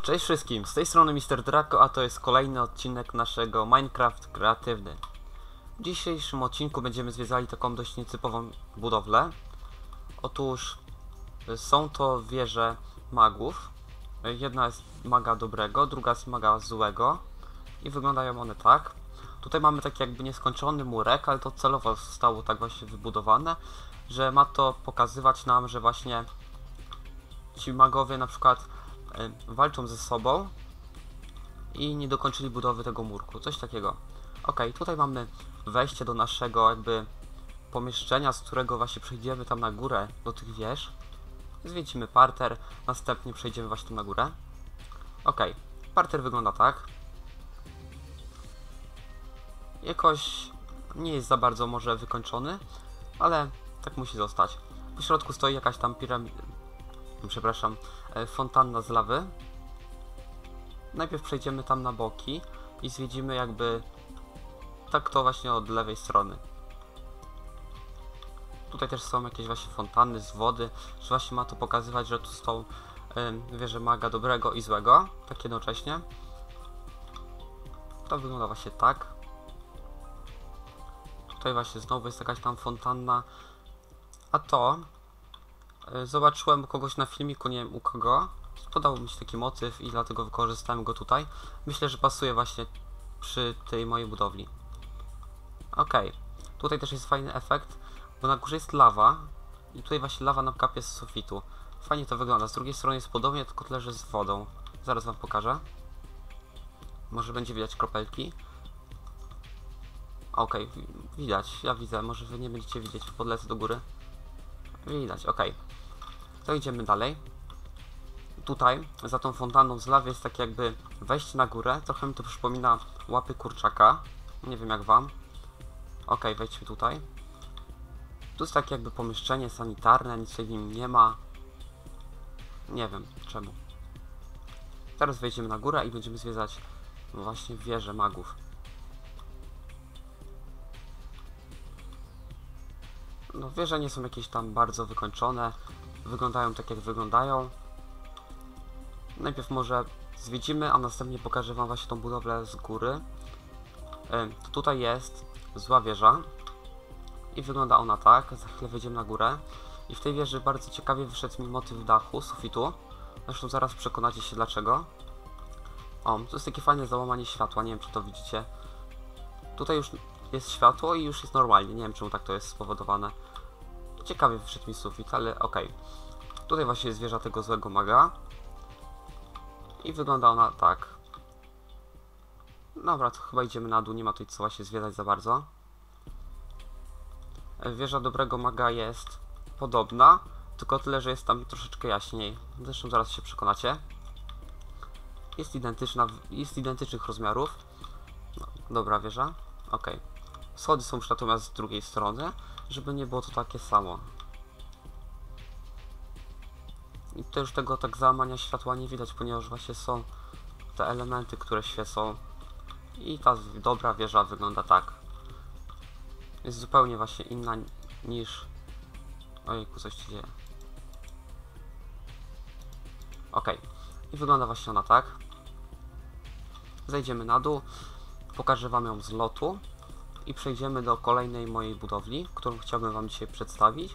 Cześć wszystkim, z tej strony Mr. Draco, a to jest kolejny odcinek naszego Minecraft kreatywny. W dzisiejszym odcinku będziemy zwiedzali taką dość nietypową budowlę. Otóż są to wieże magów. Jedna jest maga dobrego, druga jest maga złego. I wyglądają one tak. Tutaj mamy taki jakby nieskończony murek, ale to celowo zostało tak właśnie wybudowane, że ma to pokazywać nam, że właśnie ci magowie na przykład walczą ze sobą i nie dokończyli budowy tego murku, coś takiego. Ok, tutaj mamy wejście do naszego jakby pomieszczenia, z którego właśnie przejdziemy tam na górę do tych wież. Zwiedzimy parter, następnie przejdziemy właśnie tam na górę. Ok, parter wygląda tak. Jakoś nie jest za bardzo może wykończony, ale tak musi zostać. Po środku stoi jakaś tam fontanna z lawy. Najpierw przejdziemy tam na boki i zwiedzimy jakby tak to właśnie od lewej strony. Tutaj też są jakieś właśnie fontanny z wody, że właśnie ma to pokazywać, że tu są wieże maga dobrego i złego, tak jednocześnie. To wygląda właśnie tak. Tutaj właśnie znowu jest jakaś tam fontanna. A to zobaczyłem kogoś na filmiku, nie wiem u kogo. Spodobał mi się taki motyw i dlatego wykorzystałem go tutaj. Myślę, że pasuje właśnie przy tej mojej budowli. Ok, tutaj też jest fajny efekt, bo na górze jest lawa i tutaj właśnie lawa nam kapie z sufitu. Fajnie to wygląda. Z drugiej strony jest podobnie, tylko tyle, że z wodą. Zaraz wam pokażę. Może będzie widać kropelki. Ok, widać, ja widzę, może wy nie będziecie widzieć, podlecę do góry. Widać, ok. To idziemy dalej. Tutaj, za tą fontanną z lawy jest takie jakby wejście na górę. Trochę mi to przypomina łapy kurczaka. Nie wiem jak wam. Ok, wejdźmy tutaj. Tu jest takie jakby pomieszczenie sanitarne, nic w nim nie ma. Nie wiem czemu. Teraz wejdziemy na górę i będziemy zwiedzać właśnie wieże magów. No wieże nie są jakieś tam bardzo wykończone. Wyglądają tak jak wyglądają. Najpierw może zwiedzimy, a następnie pokażę wam właśnie tą budowlę z góry. Tutaj jest zła wieża i wygląda ona tak. Za chwilę wejdziemy na górę i w tej wieży bardzo ciekawie wyszedł mi motyw dachu, sufitu. Zresztą zaraz przekonacie się dlaczego. O, to jest takie fajne załamanie światła, nie wiem czy to widzicie. Tutaj już jest światło i już jest normalnie, nie wiem czemu tak to jest spowodowane. Ciekawie wyszedł mi sufit, ale okej. Tutaj właśnie jest wieża tego złego maga. I wygląda ona tak. Dobra, to chyba idziemy na dół, nie ma tutaj co właśnie zwiedzać za bardzo. Wieża dobrego maga jest podobna, tylko tyle, że jest tam troszeczkę jaśniej. Zresztą zaraz się przekonacie. Jest identyczna, jest identycznych rozmiarów. No, dobra wieża, ok. Schody są już natomiast z drugiej strony, żeby nie było to takie samo. I tutaj już tego tak załamania światła nie widać, ponieważ właśnie są te elementy, które świecą. I ta dobra wieża wygląda tak. Jest zupełnie właśnie inna niż... Ojejku, coś się dzieje. Ok. I wygląda właśnie ona tak. Zejdziemy na dół. Pokażę wam ją z lotu. I przejdziemy do kolejnej mojej budowli, którą chciałbym wam dzisiaj przedstawić.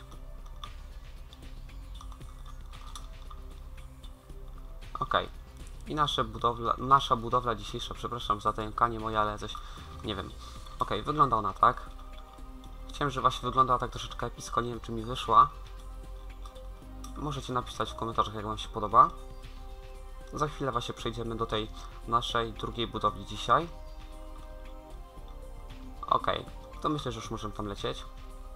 Ok. I nasza budowla dzisiejsza, przepraszam za tajemniczenie moje, ale coś, nie wiem. Ok, wygląda ona tak. Chciałem, że właśnie wyglądała tak troszeczkę epicko, nie wiem czy mi wyszła. Możecie napisać w komentarzach jak wam się podoba. Za chwilę właśnie przejdziemy do tej naszej drugiej budowli dzisiaj. Ok, to myślę, że już możemy tam lecieć.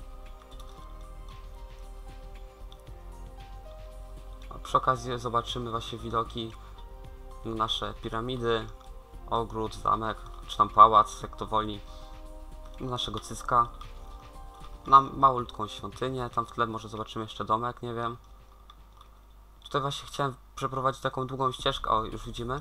A przy okazji zobaczymy właśnie widoki na nasze piramidy, ogród, zamek, czy tam pałac, jak to woli, naszego cyska. Na małutką świątynię, tam w tle może zobaczymy jeszcze domek, nie wiem. Tutaj właśnie chciałem przeprowadzić taką długą ścieżkę, o już widzimy.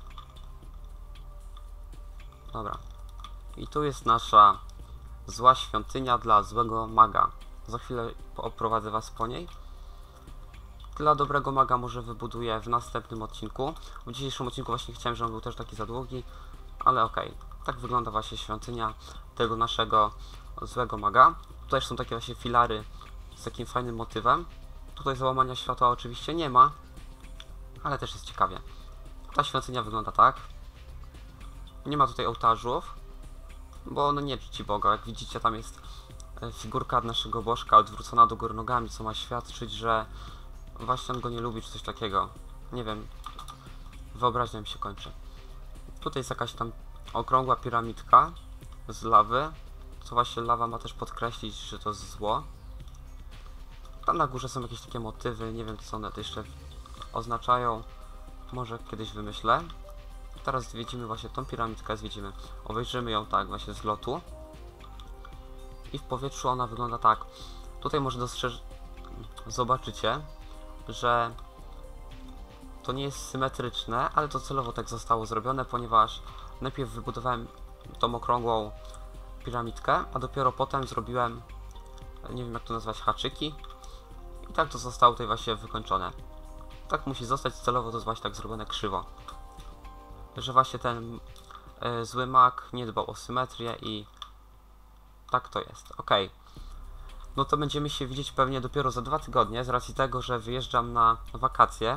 Dobra. I tu jest nasza zła świątynia dla złego maga. Za chwilę oprowadzę was po niej. Dla dobrego maga może wybuduję w następnym odcinku. W dzisiejszym odcinku właśnie chciałem, żeby on był też taki za długi, ale okej. Tak wygląda właśnie świątynia tego naszego złego maga. Tutaj są takie właśnie filary z takim fajnym motywem. Tutaj załamania światła oczywiście nie ma, ale też jest ciekawie. Ta świątynia wygląda tak. Nie ma tutaj ołtarzów, bo ono nie czci Boga. Jak widzicie, tam jest figurka naszego bożka odwrócona do góry nogami, co ma świadczyć, że właśnie on go nie lubi, czy coś takiego. Nie wiem. Wyobraźnia mi się kończy. Tutaj jest jakaś tam okrągła piramidka z lawy, co właśnie lawa ma też podkreślić, że to jest zło. Tam na górze są jakieś takie motywy, nie wiem co one jeszcze oznaczają. Może kiedyś wymyślę. Teraz zwiedzimy właśnie tą piramidkę, zwiedzimy. Obejrzymy ją tak właśnie z lotu. I w powietrzu ona wygląda tak. Tutaj może zobaczycie, że to nie jest symetryczne, ale to celowo tak zostało zrobione, ponieważ najpierw wybudowałem tą okrągłą piramidkę, a dopiero potem zrobiłem, nie wiem jak to nazwać, haczyki. I tak to zostało tutaj właśnie wykończone. Tak musi zostać, celowo to jest właśnie tak zrobione krzywo. Że właśnie ten zły mag nie dbał o symetrię i tak to jest. Ok. No to będziemy się widzieć pewnie dopiero za 2 tygodnie, z racji tego, że wyjeżdżam na wakacje.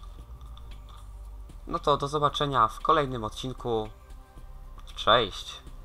No to do zobaczenia w kolejnym odcinku. Cześć!